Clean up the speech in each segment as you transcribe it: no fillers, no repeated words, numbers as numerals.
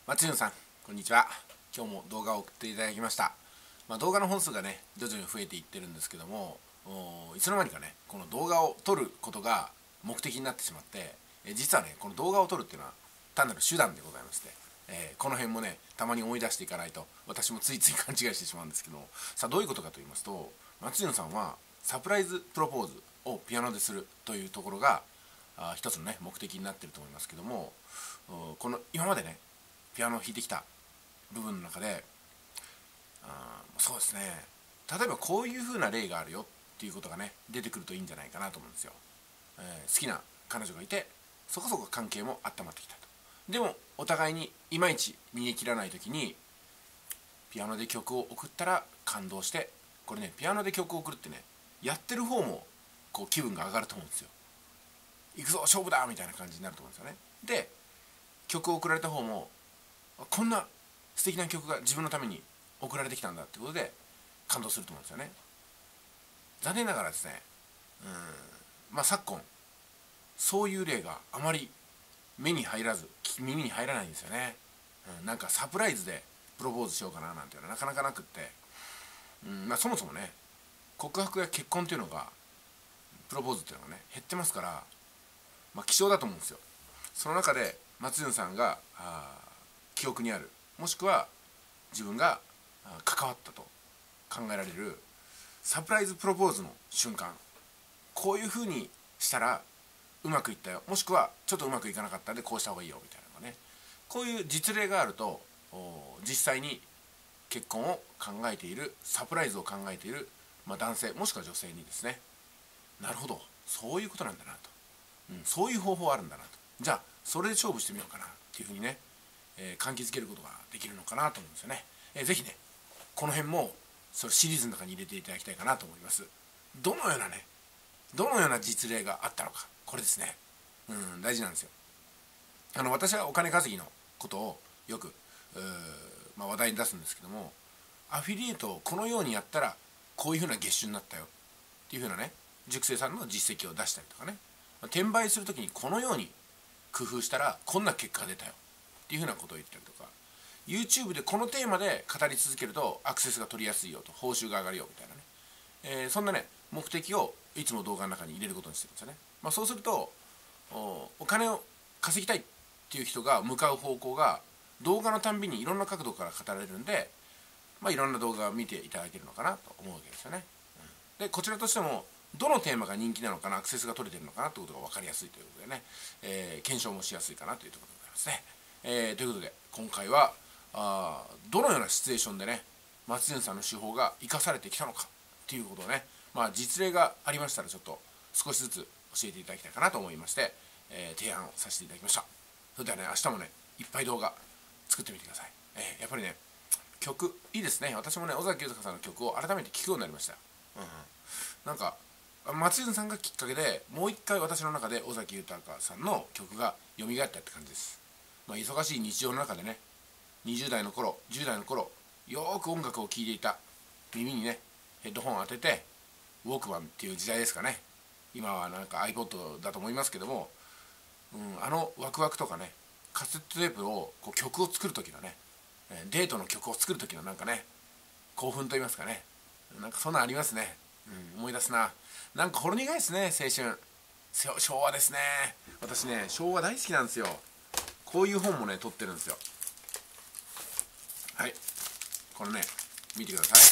松潤さん、こんにちは。今日も動画を送っていただきました。動画の本数がね、徐々に増えていってるんですけども、いつの間にかね、この動画を撮ることが目的になってしまって、実はね、この動画を撮るっていうのは単なる手段でございまして、この辺もね、たまに思い出していかないと、私もついつい勘違いしてしまうんですけども、さあどういうことかと言いますと、松潤さんはサプライズプロポーズをピアノでするというところが一つのね、目的になっていると思いますけども、この今までね、ピアノを弾いてきた部分の中で、そうですね、例えばこういう風な例があるよっていうことがね出てくるといいんじゃないかなと思うんですよ。好きな彼女がいて、そこそこ関係も温まってきたと。でもお互いにいまいち煮え切らない時にピアノで曲を送ったら感動して、これね、ピアノで曲を送るってね、やってる方もこう気分が上がると思うんですよ。行くぞ勝負だみたいな感じになると思うんですよね。で、曲を送られた方もこんな素敵な曲が自分のために送られてきたんだってことで感動すると思うんですよね。残念ながらですね、昨今そういう例があまり目に入らず耳に入らないんですよね。なんかサプライズでプロポーズしようかななんていうのはなかなかなくって、そもそもね、告白や結婚っていうのが、プロポーズっていうのがね減ってますから、希少だと思うんですよ。その中で松潤さんが記憶にある、もしくは自分が関わったと考えられるサプライズプロポーズの瞬間、こういう風にしたらうまくいったよ、もしくはちょっとうまくいかなかったんでこうした方がいいよみたいなのがね、こういう実例があると、実際に結婚を考えている、サプライズを考えている、男性もしくは女性にですね、なるほど、そういうことなんだなと、そういう方法あるんだなと、じゃあそれで勝負してみようかなっていうふうにね、感気づけることができるのかなと思うんですよね。ぜひね、この辺もそれシリーズの中に入れていただきたいかなと思います。どのような実例があったのか、これですね、大事なんですよ。私はお金稼ぎのことをよく話題に出すんですけども、アフィリエイトをこのようにやったらこういうふうな月収になったよっていうふうなね、塾生さんの実績を出したりとかね、転売するときにこのように工夫したらこんな結果が出たよっていうふうなことを言ったりとか、 YouTube でこのテーマで語り続けるとアクセスが取りやすいよと、報酬が上がるよみたいなね、そんなね目的をいつも動画の中に入れることにしてるんですよね。そうするとお金を稼ぎたいっていう人が向かう方向が動画のたんびにいろんな角度から語られるんで、いろんな動画を見ていただけるのかなと思うわけですよね。でこちらとしてもどのテーマが人気なのかな、アクセスが取れてるのかなってことが分かりやすいということでね、検証もしやすいかなというところでございますね。ということで今回はどのようなシチュエーションでね松潤さんの手法が生かされてきたのかっていうことをね、実例がありましたらちょっと少しずつ教えていただきたいかなと思いまして、提案をさせていただきました。それではね、明日もねいっぱい動画作ってみてください。やっぱりね、曲いいですね。私もね尾崎豊さんの曲を改めて聴くようになりました。なんか松潤さんがきっかけでもう一回私の中で尾崎豊さんの曲が蘇ったって感じです。忙しい日常の中でね、20代の頃10代の頃よーく音楽を聴いていた、耳にねヘッドホンを当ててウォークマンっていう時代ですかね。今はなんか iPod だと思いますけども、ワクワクとかね、カセットテープをこう曲を作る時のね、デートの曲を作る時のなんかね興奮と言いますかね、なんかそんなんありますね。思い出すな。なんかほろ苦いですね、青春。昭和ですね。私ね昭和大好きなんですよ。こういう本もね撮ってるんですよ。はい、これね見てください。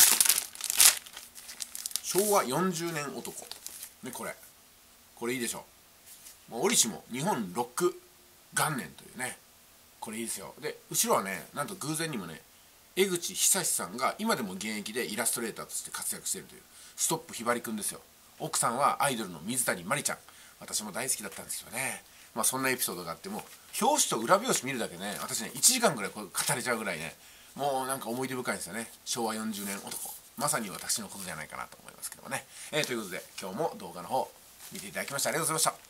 昭和40年男ね、これいいでしょ。折しも日本ロック元年というね、これいいですよ。で後ろはね、なんと偶然にもね江口久志さんが今でも現役でイラストレーターとして活躍しているというストップひばりくんですよ。奥さんはアイドルの水谷まりちゃん、私も大好きだったんですよね。そんなエピソードがあって、も表紙と裏表紙見るだけね、私ね1時間ぐらいこれ語れちゃうぐらいね、もうなんか思い出深いんですよね。昭和40年男、まさに私のことじゃないかなと思いますけどもね。ということで今日も動画の方見ていただきましてありがとうございました。